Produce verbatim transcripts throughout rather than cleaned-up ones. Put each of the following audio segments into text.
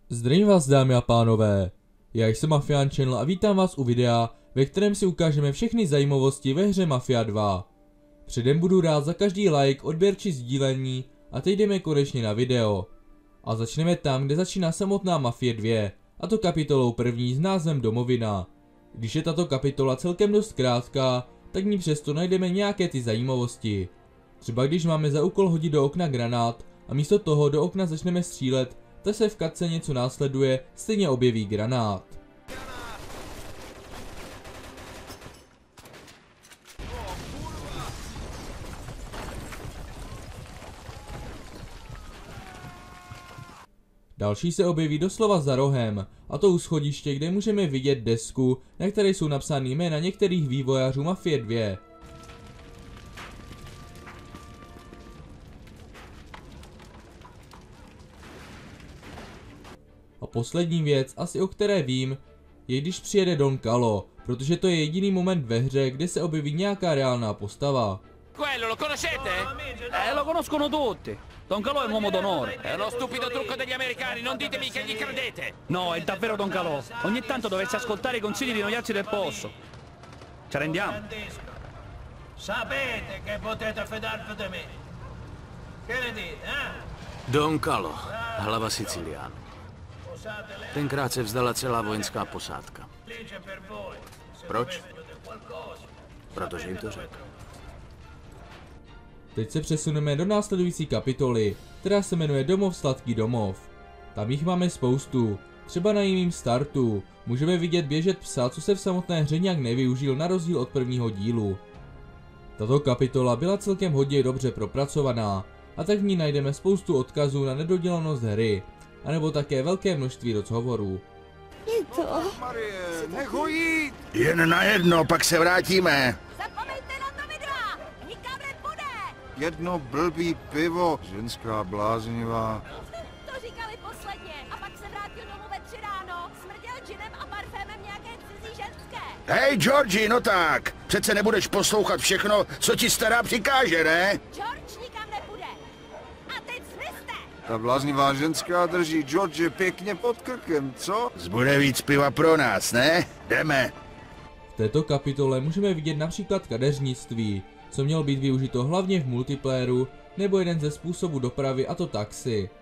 Zdravím vás, dámy a pánové, já jsem Mafián Channel a vítám vás u videa, ve kterém si ukážeme všechny zajímavosti ve hře Mafia dva. Předem budu rád za každý like, odběr či sdílení a teď jdeme konečně na video. A začneme tam, kde začíná samotná Mafie dva, a to kapitolou první s názvem Domovina. Když je tato kapitola celkem dost krátká, tak v ní přesto najdeme nějaké ty zajímavosti. Třeba když máme za úkol hodit do okna granát a místo toho do okna začneme střílet, tak se v katce něco následuje, stejně objeví granát. Další se objeví doslova za rohem, a to u schodiště, kde můžeme vidět desku, na které jsou napsány jména některých vývojářů Mafie dva. A poslední věc, asi o které vím, je když přijede Don Calo, protože to je jediný moment ve hře, kde se objeví nějaká reálná postava. Quello lo conoscete? Eh, lo conoscono tutti. Don Calò è un uomo d'onore. È uno stupido trucco degli americani, non ditemi che gli credete! No, è davvero Don Calò. Ogni tanto dovresti ascoltare i consigli di noiarsi del posto. Ci arrendiamo? Sapete che potete fidarvi di me. Che ne dite, eh? Don Calo, hlava Siciliánu. Tenkrát se vzdala celá vojenská posádka. Proč? Protože jim to řekl. Teď se přesuneme do následující kapitoly, která se jmenuje Domov sladký domov. Tam jich máme spoustu, třeba na jiným startu. Můžeme vidět běžet psa, co se v samotné hře nějak nevyužil na rozdíl od prvního dílu. Tato kapitola byla celkem hodně dobře propracovaná, a tak v ní najdeme spoustu odkazů na nedodělanost hry, anebo také velké množství rozhovorů. Je to... Marie, nech ho jít! Jen na jedno, pak se vrátíme. Zapomeňte na to videa! Nikam nepůjde! Jedno blbý pivo, ženská bláznivá. To říkali posledně a pak se vrátil domů ve tři ráno, smrděl džinem a parfémem nějaké cizí ženské. Hej, Georgi, no tak. Přece nebudeš poslouchat všechno, co ti stará přikáže, ne? George nikam nepůjde. A teď zmizte! Ta bláznivá ženská drží George pěkně pod krkem, co? Zbude víc piva pro nás, ne? Jdeme. V této kapitole můžeme vidět například kadeřnictví, co mělo být využito hlavně v multiplayeru, nebo jeden ze způsobů dopravy, a to taxi.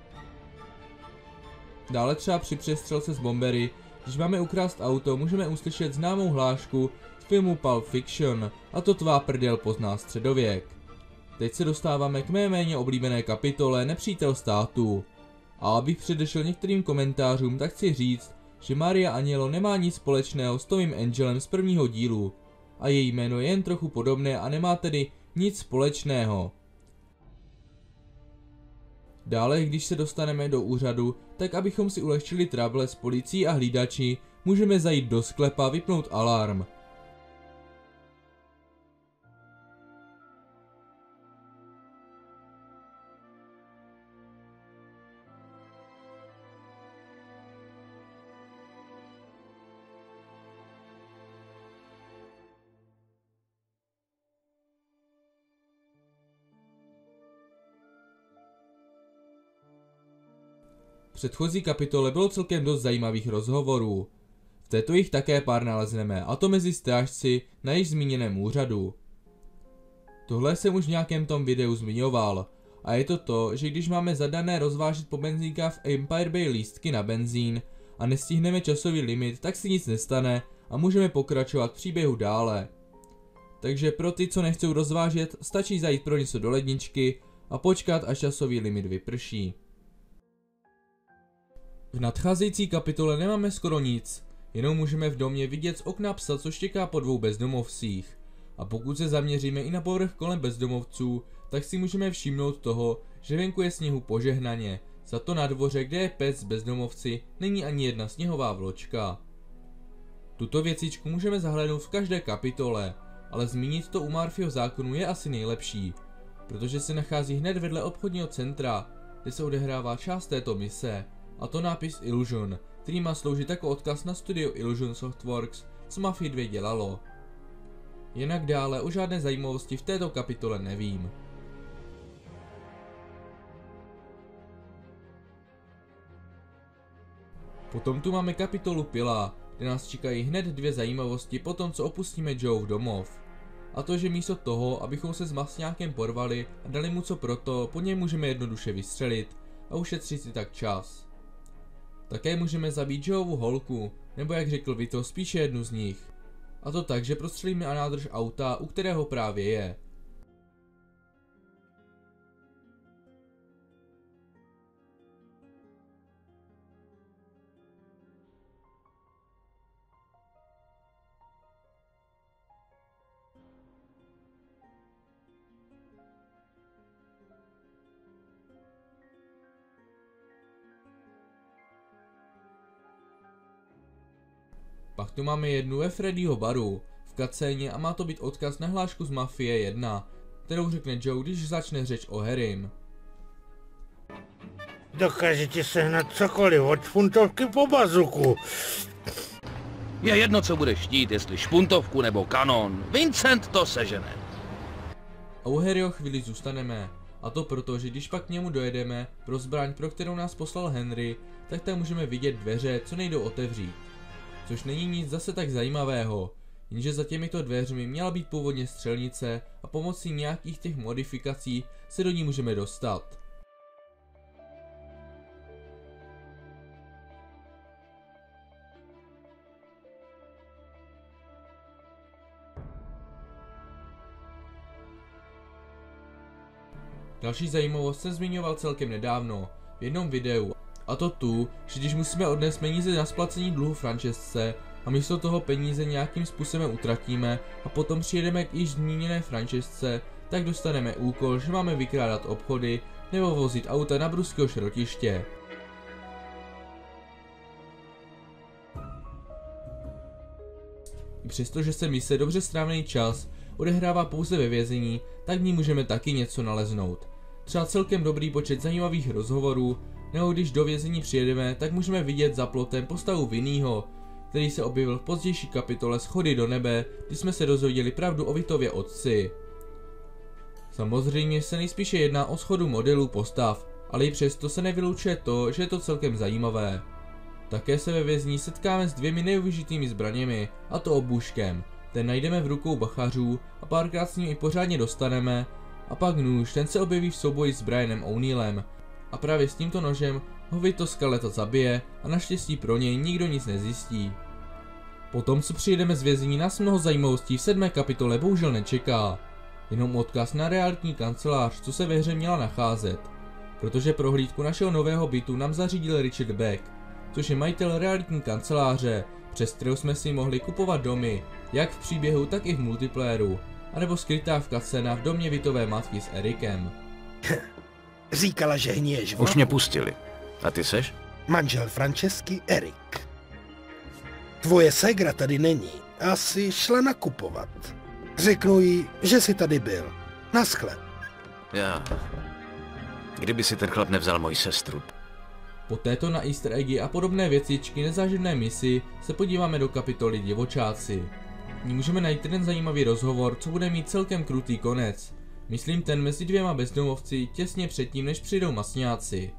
Dále třeba při přestřelce s bombery, když máme ukrást auto, můžeme uslyšet známou hlášku z filmu Pulp Fiction, a to tvá prdel pozná středověk. Teď se dostáváme k mé méně oblíbené kapitole Nepřítel státu. A abych předešel některým komentářům, tak chci říct, že Maria Agnello nemá nic společného s Tomym Angelem z prvního dílu. A její jméno je jen trochu podobné a nemá tedy nic společného. Dále, když se dostaneme do úřadu, tak abychom si ulehčili trable s policií a hlídači, můžeme zajít do sklepa a vypnout alarm. V předchozí kapitole bylo celkem dost zajímavých rozhovorů. V této jich také pár nalezneme, a to mezi strážci na již zmíněném úřadu. Tohle jsem už v nějakém tom videu zmiňoval, a je to to, že když máme zadané rozvážet po benzínkách v Empire Bay lístky na benzín a nestihneme časový limit, tak si nic nestane a můžeme pokračovat v příběhu dále. Takže pro ty, co nechcou rozvážet, stačí zajít pro něco do ledničky a počkat, až časový limit vyprší. V nadcházející kapitole nemáme skoro nic, jenom můžeme v domě vidět z okna psa, co štěká po dvou bezdomovcích. A pokud se zaměříme i na povrch kolem bezdomovců, tak si můžeme všimnout toho, že venku je sněhu požehnaně, za to na dvoře, kde je pes s bezdomovci, není ani jedna sněhová vločka. Tuto věcičku můžeme zahlédnout v každé kapitole, ale zmínit to u Murphyho zákonu je asi nejlepší, protože se nachází hned vedle obchodního centra, kde se odehrává část této mise. A to nápis Illusion, který má sloužit jako odkaz na studio Illusion Softworks, co Mafia dva dělalo. Jinak dále o žádné zajímavosti v této kapitole nevím. Potom tu máme kapitolu Pila, kde nás čekají hned dvě zajímavosti po tom, co opustíme Joe v domov. A to, že místo toho, abychom se s masňákem porvali a dali mu co proto, po něj můžeme jednoduše vystřelit a ušetřit si tak čas. Také můžeme zabít Joeovu holku, nebo jak řekl Vito, spíše jednu z nich. A to tak, že prostřelíme a nádrž auta, u kterého právě je. Pak tu máme jednu ve Freddyho baru, v cutscéně, a má to být odkaz na hlášku z Mafie jedna, kterou řekne Joe, když začne řeč o Harrym. Dokážete sehnat cokoliv od špuntovky po bazuku. Je jedno, co budeš chtít, jestli špuntovku nebo kanon. Vincent to sežene. A u Harryho chvíli zůstaneme. A to proto, že když pak k němu dojedeme pro zbraň, pro kterou nás poslal Henry, tak tam můžeme vidět dveře, co nejdou otevřít. Což není nic zase tak zajímavého, jenže za těmito dveřmi měla být původně střelnice a pomocí nějakých těch modifikací se do ní můžeme dostat. Další zajímavost jsem zmiňoval celkem nedávno, v jednom videu, a to tu, že když musíme odnést peníze na splacení dluhu Francesce a místo toho peníze nějakým způsobem utratíme a potom přijedeme k již zmíněné Francesce, tak dostaneme úkol, že máme vykrádat obchody nebo vozit auta na bruského šrotiště. I přestože se mise dobře strávený čas odehrává pouze ve vězení, tak v ní můžeme taky něco naleznout. Třeba celkem dobrý počet zajímavých rozhovorů, nebo když do vězení přijedeme, tak můžeme vidět za plotem postavu Vinnyho, který se objevil v pozdější kapitole Schody do nebe, kdy jsme se dozvěděli pravdu o Vitově otci. Samozřejmě se nejspíše jedná o shodu modelů postav, ale i přesto se nevylučuje to, že je to celkem zajímavé. Také se ve vězení setkáme s dvěmi nevyužitými zbraněmi, a to obůžkem. Ten najdeme v rukou bachařů a párkrát s ním i pořádně dostaneme, a pak nůž, ten se objeví v souboji s Brianem O'Neillem. A právě s tímto nožem ho Vito Scaletta zabije a naštěstí pro něj nikdo nic nezjistí. Potom, co přijedeme z vězení, nás mnoho zajímavostí v sedmé kapitole bohužel nečeká. Jenom odkaz na realitní kancelář, co se ve hře měla nacházet. Protože prohlídku našeho nového bytu nám zařídil Richard Beck, což je majitel realitní kanceláře, přes kterou jsme si mohli kupovat domy, jak v příběhu, tak i v multiplayeru, anebo skrytá v cutscéna v domě Vitové matky s Erikem. Říkala, že hníješ v Už mě pustili. A ty seš? Manžel Francesky, Erik. Tvoje ségra tady není. Asi šla nakupovat. Řeknu jí, že jsi tady byl. Naschle. Já. Kdyby si ten chlap nevzal moji sestru. Po této na easter eggy a podobné věcičky nezáživné misi se podíváme do kapitoly Divočáci. V ní můžeme najít jeden zajímavý rozhovor, co bude mít celkem krutý konec. Myslím ten mezi dvěma bezdomovci těsně předtím, než přijdou masňáci.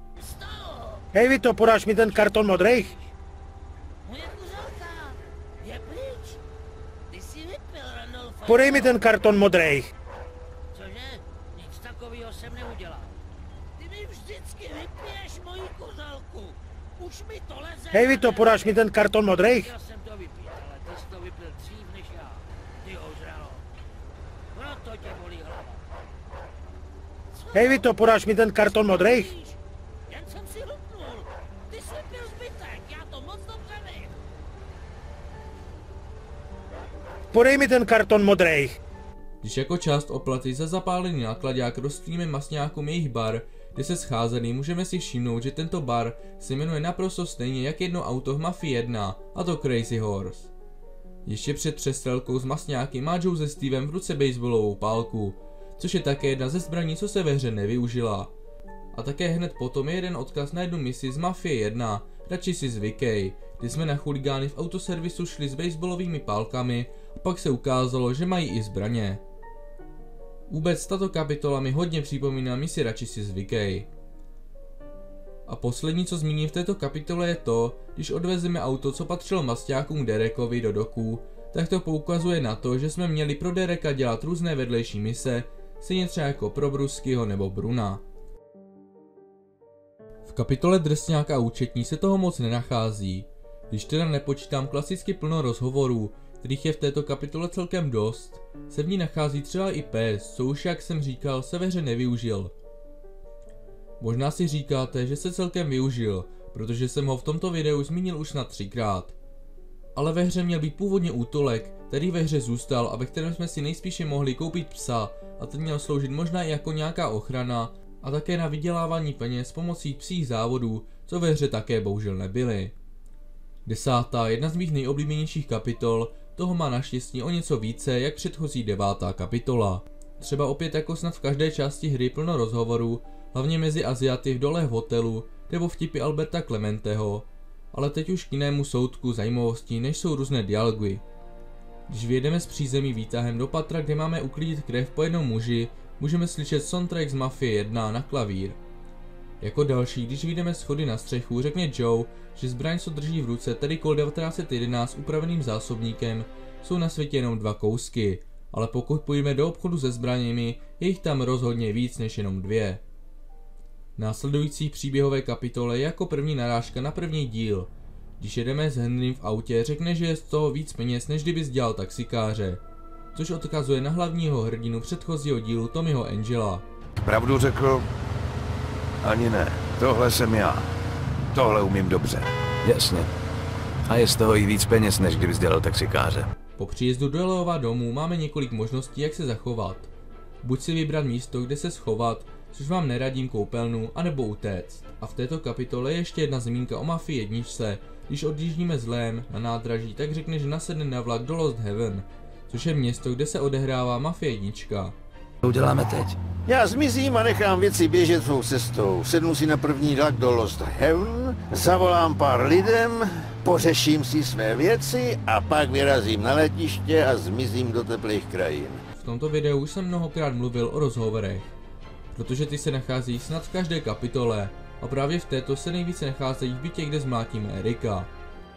Hej Vito, podáš mi ten karton modrých? Moje kuřelka je pryč. Ty jsi vypil, Randolfa. Podej mi ten karton modrých. Cože? Nic takového jsem neudělal. Ty mi vždycky vypiješ moji kuřelku. Už mi to leze. Hej Vito, podáš mi ten karton modrých? Já jsem to vypil, ale ty jsi to vypil dřív než já. Ty ožralo. Proto tě bolí hlava. Hej Vito, podáš mi ten karton modrých? Jen jsem si hlupnul. Ty jsi vypil zbytek, já to moc dobře vím. Podej mi ten karton modrých. Když jako část oplaty za zapálený nákladák rozstvíme masňákům jejich bar, kde se scházeli, můžeme si všimnout, že tento bar se jmenuje naprosto stejně jak jedno auto v Mafii jedna, a to Crazy Horse. Ještě před přestřelkou s masňáky má Joe se Stevem v ruce baseballovou pálku, což je také jedna ze zbraní, co se ve hře nevyužila. A také hned potom je jeden odkaz na jednu misi z Mafie jedna, radši si zvykej, kdy jsme na chuligány v autoservisu šli s baseballovými pálkami a pak se ukázalo, že mají i zbraně. Vůbec tato kapitola mi hodně připomíná misi Radši si zvykej. A poslední, co zmíním v této kapitole, je to, když odvezeme auto, co patřilo masťákům Derekovi do doků, tak to poukazuje na to, že jsme měli pro Dereka dělat různé vedlejší mise, stejně třeba jako pro Bruskyho nebo Bruna. V kapitole Drsňák a účetní se toho moc nenachází, když teda nepočítám klasicky plno rozhovorů, kterých je v této kapitole celkem dost, se v ní nachází třeba i pes, co už jak jsem říkal se ve hře nevyužil. Možná si říkáte, že se celkem využil, protože jsem ho v tomto videu zmínil už na třikrát. Ale ve hře měl být původně útulek, který ve hře zůstal a ve kterém jsme si nejspíše mohli koupit psa a ten měl sloužit možná i jako nějaká ochrana a také na vydělávání peněz pomocí psích závodů, co ve hře také bohužel nebyly. Desátá, jedna z mých nejoblíbenějších kapitol, toho má naštěstí o něco více jak předchozí devátá kapitola. Třeba opět jako snad v každé části hry plno rozhovorů, hlavně mezi Aziaty v dole v hotelu, nebo vtipy Alberta Clementeho, ale teď už k jinému soudku zajímavostí, než jsou různé dialogy. Když vyjedeme s přízemí výtahem do patra, kde máme uklidit krev po jednom muži, můžeme slyšet soundtrack z Mafie jedna na klavír. Jako další, když vyjdeme schody na střechu, řekne Joe, že zbraň, co drží v ruce, tedy Colt devatenáct set jedenáct upraveným zásobníkem, jsou na světě jenom dva kousky, ale pokud půjdeme do obchodu se zbraněmi, je jich tam rozhodně víc než jenom dvě. Následující příběhové kapitole je jako první narážka na první díl. Když jedeme s Henrym v autě, řekne, že je z toho víc peněz, než kdyby dělal taxikáře, což odkazuje na hlavního hrdinu předchozího dílu Tommyho Angela. Pravdu řekl, ani ne. Tohle jsem já. Tohle umím dobře. Jasně. A je z toho i víc peněz, než kdyby dělal taxikáře. Po příjezdu do Leova domu máme několik možností, jak se zachovat. Buď si vybrat místo, kde se schovat, což vám neradím koupelnu, anebo utéct. A v této kapitole je ještě jedna zmínka o Mafii jedničce. Když odjíždíme z Lem na nádraží, tak řekne, že nasedne na vlak do Lost Heaven, což je město, kde se odehrává Mafie jednička. Co uděláme teď? Já zmizím a nechám věci běžet svou cestou. Sednu si na první vlak do Lost Heaven, zavolám pár lidem, pořeším si své věci a pak vyrazím na letiště a zmizím do teplých krajin. V tomto videu už jsem mnohokrát mluvil o rozhovorech, protože ty se nachází snad v každé kapitole a právě v této se nejvíce nacházejí v bytě, kde zmlátíme Erika.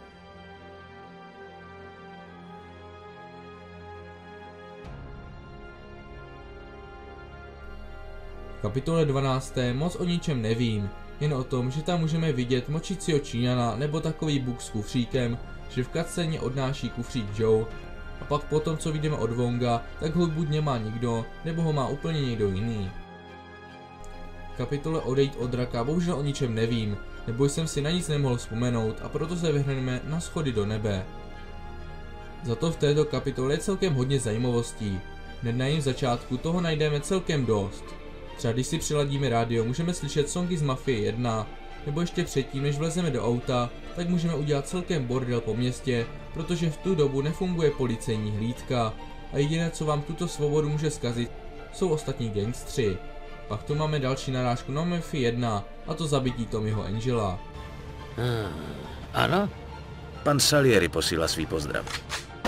V kapitole dvanácté moc o ničem nevím, jen o tom, že tam můžeme vidět močícího Číňana nebo takový buk s kufříkem, že v cutscéně odnáší kufřík Joe a pak potom, co vyjdeme od Wonga, tak ho buď nemá nikdo, nebo ho má úplně někdo jiný. V kapitole Odejít od draka bohužel o ničem nevím, nebo jsem si na nic nemohl vzpomenout a proto se vyhrneme na schody do nebe. Za to v této kapitole je celkem hodně zajímavostí, hned na jejím začátku toho najdeme celkem dost. Třeba když si přiladíme rádio, můžeme slyšet songy z Mafie jedna, nebo ještě předtím, než vlezeme do auta, tak můžeme udělat celkem bordel po městě, protože v tu dobu nefunguje policejní hlídka a jediné, co vám tuto svobodu může zkazit, jsou ostatní gangstři. Pak tu máme další narážku na Mafie jedna, a to zabití Tommyho Angela. Hmm, ano? Pan Salieri posílá svý pozdrav.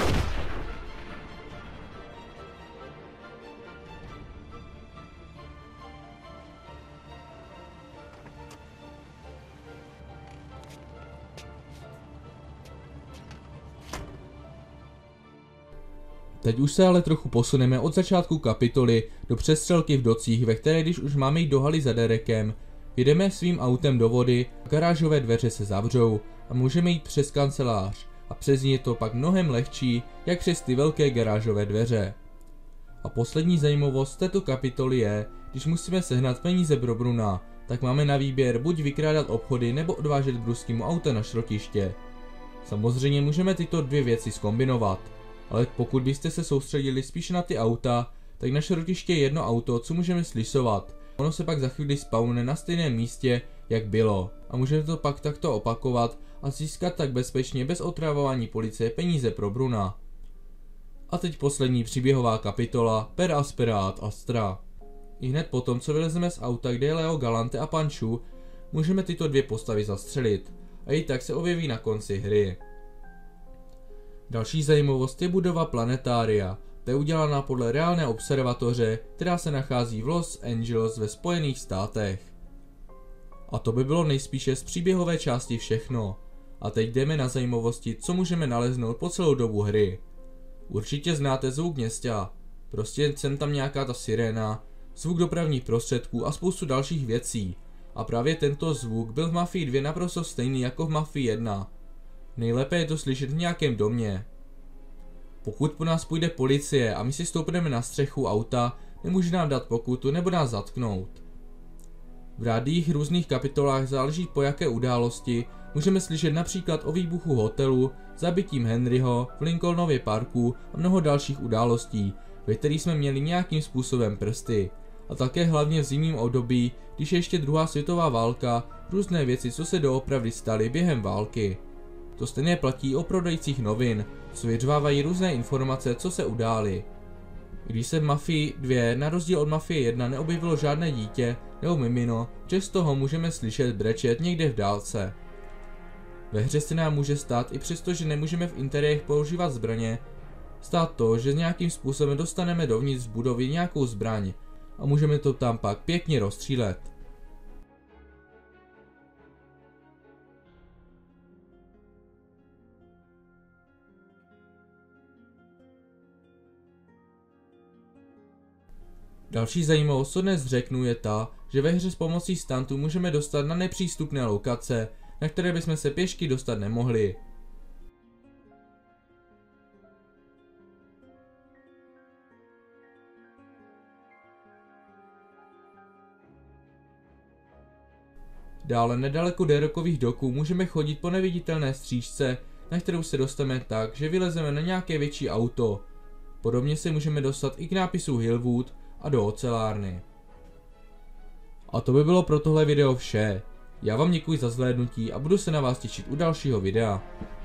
Teď už se ale trochu posuneme od začátku kapitoly do přestřelky v docích, ve které když už máme jít do haly za Derekem, jedeme svým autem do vody, garážové dveře se zavřou a můžeme jít přes kancelář a přes ní je to pak mnohem lehčí, jak přes ty velké garážové dveře. A poslední zajímavost této kapitoly je, když musíme sehnat peníze pro Bruna, tak máme na výběr buď vykrádat obchody nebo odvážet Bruskému auta na šrotiště. Samozřejmě můžeme tyto dvě věci zkombinovat. Ale pokud byste se soustředili spíše na ty auta, tak na šrotiště je jedno auto, co můžeme slisovat. Ono se pak za chvíli spawnne na stejném místě, jak bylo. A můžeme to pak takto opakovat a získat tak bezpečně bez otravování policie peníze pro Bruna. A teď poslední příběhová kapitola Per Aspera ad Astra. I hned potom, co vylezeme z auta, kde je Leo Galante a Panchu, můžeme tyto dvě postavy zastřelit. A i tak se objeví na konci hry. Další zajímavost je budova planetária, ta je udělaná podle reálné observatoře, která se nachází v Los Angeles ve Spojených státech. A to by bylo nejspíše z příběhové části všechno. A teď jdeme na zajímavosti, co můžeme naleznout po celou dobu hry. Určitě znáte zvuk města. Prostě sem tam nějaká ta siréna, zvuk dopravních prostředků a spoustu dalších věcí. A právě tento zvuk byl v Mafii dva naprosto stejný jako v Mafii jedna. Nejlépe je to slyšet v nějakém domě. Pokud po nás půjde policie a my si stoupneme na střechu auta, nemůže nám dát pokutu nebo nás zatknout. V rádiích různých kapitolách záleží po jaké události můžeme slyšet například o výbuchu hotelu, zabitím Henryho, v Lincolnově parku a mnoho dalších událostí, ve kterých jsme měli nějakým způsobem prsty. A také hlavně v zimním období, když je ještě druhá světová válka, různé věci, co se doopravdy staly během války. To stejně platí o prodejcích novin, co vyřvávají různé informace, co se udály. Když se v Mafii dva na rozdíl od Mafie jedna neobjevilo žádné dítě nebo mimino, že z toho můžeme slyšet brečet někde v dálce. Ve hře se nám může stát, i přesto, že nemůžeme v interiérech používat zbraně, stát to, že nějakým způsobem dostaneme dovnitř budovy nějakou zbraň a můžeme to tam pak pěkně rozstřílet. Další zajímavost, co dnes řeknu, je ta, že ve hře s pomocí stuntů můžeme dostat na nepřístupné lokace, na které bychom se pěšky dostat nemohli. Dále nedaleko Derokových doků můžeme chodit po neviditelné stříčce, na kterou se dostaneme tak, že vylezeme na nějaké větší auto. Podobně se můžeme dostat i k nápisu Hillwood a do ocelárny. A to by bylo pro tohle video vše. Já vám děkuji za zhlédnutí a budu se na vás těšit u dalšího videa.